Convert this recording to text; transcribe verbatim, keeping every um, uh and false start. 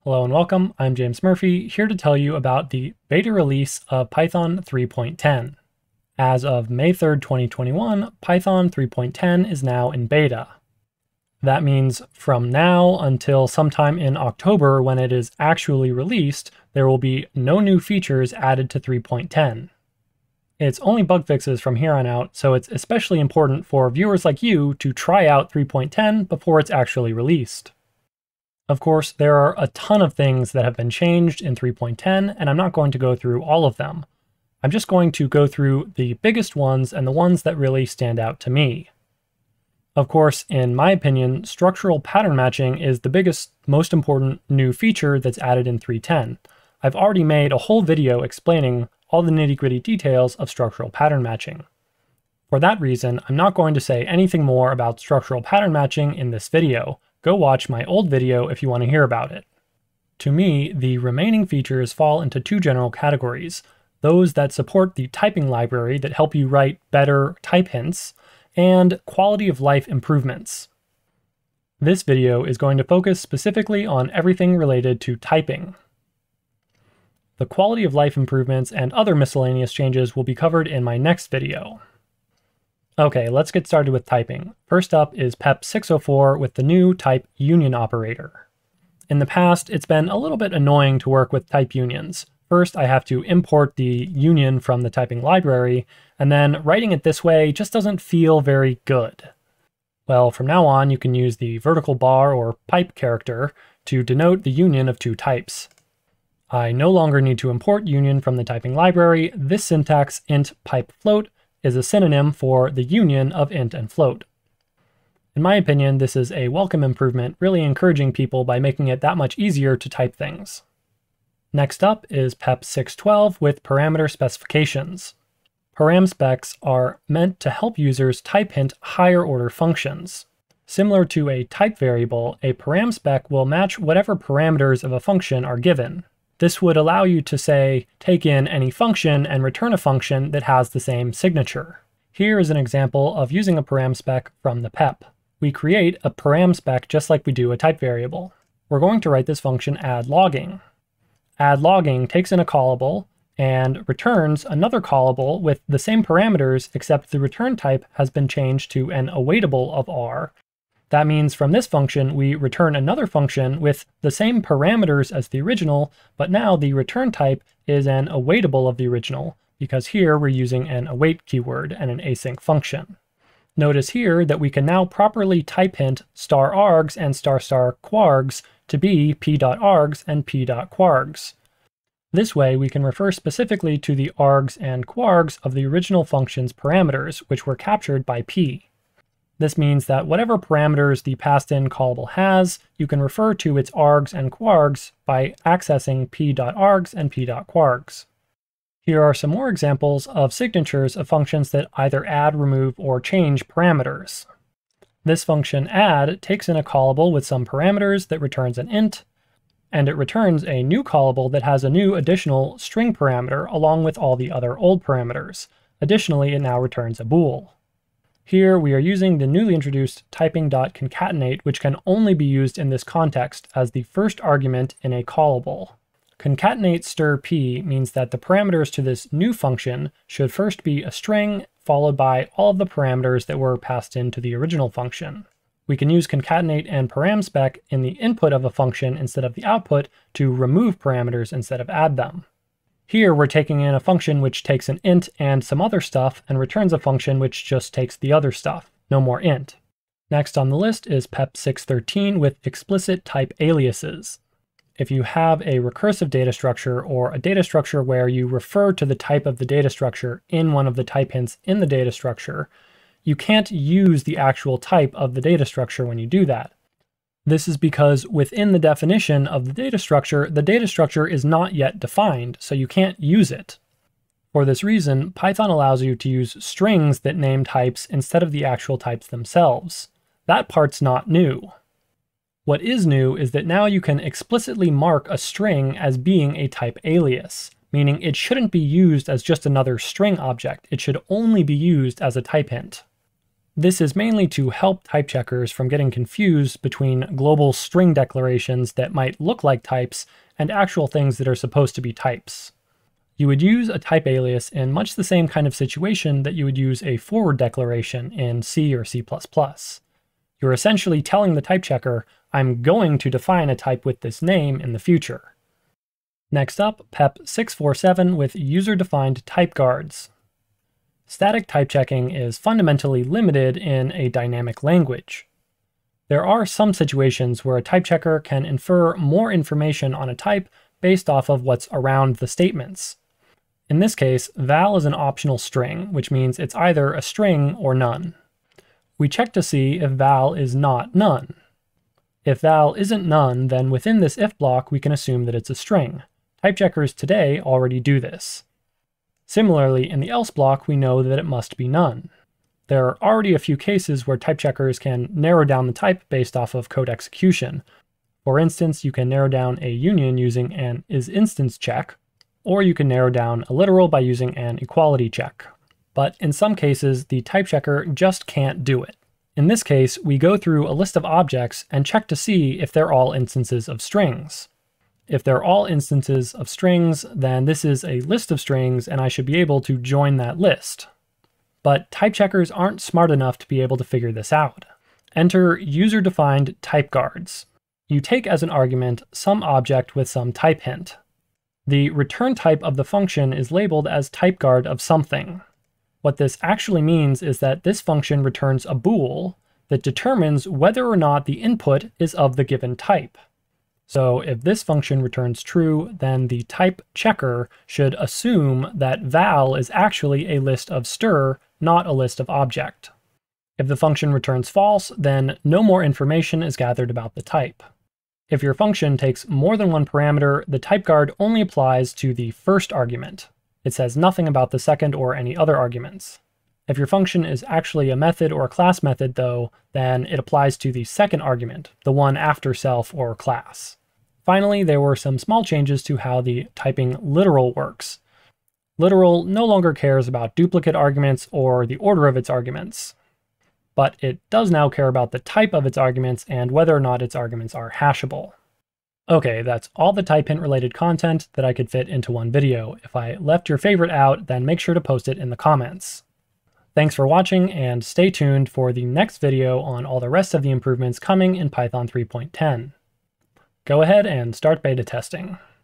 Hello and welcome, I'm James Murphy, here to tell you about the beta release of Python three point ten. As of May third, twenty twenty-one, Python three point ten is now in beta. That means from now until sometime in October when it is actually released, there will be no new features added to three point ten. It's only bug fixes from here on out, so it's especially important for viewers like you to try out three point ten before it's actually released. Of course, there are a ton of things that have been changed in three point ten, and I'm not going to go through all of them. I'm just going to go through the biggest ones and the ones that really stand out to me. Of course, in my opinion, structural pattern matching is the biggest, most important new feature that's added in three point ten. I've already made a whole video explaining all the nitty-gritty details of structural pattern matching. For that reason, I'm not going to say anything more about structural pattern matching in this video. Go watch my old video if you want to hear about it. To me, the remaining features fall into two general categories: those that support the typing library that help you write better type hints, and quality of life improvements. This video is going to focus specifically on everything related to typing. The quality of life improvements and other miscellaneous changes will be covered in my next video. Okay, let's get started with typing. First up is P E P six oh four with the new type union operator. In the past, it's been a little bit annoying to work with type unions. First, I have to import the union from the typing library, and then writing it this way just doesn't feel very good. Well, from now on, you can use the vertical bar or pipe character to denote the union of two types. I no longer need to import union from the typing library. This syntax int pipe float is a synonym for the union of int and float. In my opinion, this is a welcome improvement, really encouraging people by making it that much easier to type things. Next up is P E P six twelve with parameter specifications. Param specs are meant to help users type hint higher order functions. Similar to a type variable, a param spec will match whatever parameters of a function are given. This would allow you to say, take in any function and return a function that has the same signature. Here is an example of using a param spec from the P E P. We create a param spec just like we do a type variable. We're going to write this function add logging. Add logging takes in a callable and returns another callable with the same parameters, except the return type has been changed to an awaitable of R. That means from this function, we return another function with the same parameters as the original, but now the return type is an awaitable of the original, because here we're using an await keyword and an async function. Notice here that we can now properly type hint star args and star star kwargs to be p.args and p.kwargs. This way we can refer specifically to the args and kwargs of the original function's parameters, which were captured by p. This means that whatever parameters the passed-in callable has, you can refer to its args and kwargs by accessing p.args and p.kwargs. Here are some more examples of signatures of functions that either add, remove, or change parameters. This function add takes in a callable with some parameters that returns an int, and it returns a new callable that has a new additional string parameter along with all the other old parameters. Additionally, it now returns a bool. Here we are using the newly introduced typing.concatenate, which can only be used in this context as the first argument in a callable. Concatenate stir p means that the parameters to this new function should first be a string, followed by all of the parameters that were passed into the original function. We can use concatenate and param spec in the input of a function instead of the output to remove parameters instead of add them. Here we're taking in a function which takes an int and some other stuff and returns a function which just takes the other stuff, no more int. Next on the list is P E P six thirteen with explicit type aliases. If you have a recursive data structure or a data structure where you refer to the type of the data structure in one of the type hints in the data structure, you can't use the actual type of the data structure when you do that. This is because within the definition of the data structure, the data structure is not yet defined, so you can't use it. For this reason, Python allows you to use strings that name types instead of the actual types themselves. That part's not new. What is new is that now you can explicitly mark a string as being a type alias, meaning it shouldn't be used as just another string object. It should only be used as a type hint. This is mainly to help type checkers from getting confused between global string declarations that might look like types and actual things that are supposed to be types. You would use a type alias in much the same kind of situation that you would use a forward declaration in C or C plus plus. You're essentially telling the type checker, I'm going to define a type with this name in the future. Next up, P E P six forty-seven with user-defined type guards. Static type checking is fundamentally limited in a dynamic language. There are some situations where a type checker can infer more information on a type based off of what's around the statements. In this case, val is an optional string, which means it's either a string or none. We check to see if val is not none. If val isn't none, then within this if block we can assume that it's a string. Type checkers today already do this. Similarly, in the else block, we know that it must be none. There are already a few cases where type checkers can narrow down the type based off of code execution. For instance, you can narrow down a union using an isInstance check, or you can narrow down a literal by using an equality check. But in some cases, the type checker just can't do it. In this case, we go through a list of objects and check to see if they're all instances of strings. If they're all instances of strings, then this is a list of strings and I should be able to join that list. But type checkers aren't smart enough to be able to figure this out. Enter user-defined type guards. You take as an argument some object with some type hint. The return type of the function is labeled as type guard of something. What this actually means is that this function returns a bool that determines whether or not the input is of the given type. So if this function returns true, then the type checker should assume that val is actually a list of str, not a list of object. If the function returns false, then no more information is gathered about the type. If your function takes more than one parameter, the type guard only applies to the first argument. It says nothing about the second or any other arguments. If your function is actually a method or a class method, though, then it applies to the second argument, the one after self or class. Finally, there were some small changes to how the typing literal works. Literal no longer cares about duplicate arguments or the order of its arguments, but it does now care about the type of its arguments and whether or not its arguments are hashable. Okay, that's all the type hint related content that I could fit into one video. If I left your favorite out, then make sure to post it in the comments. Thanks for watching, and stay tuned for the next video on all the rest of the improvements coming in Python three point ten. Go ahead and start beta testing.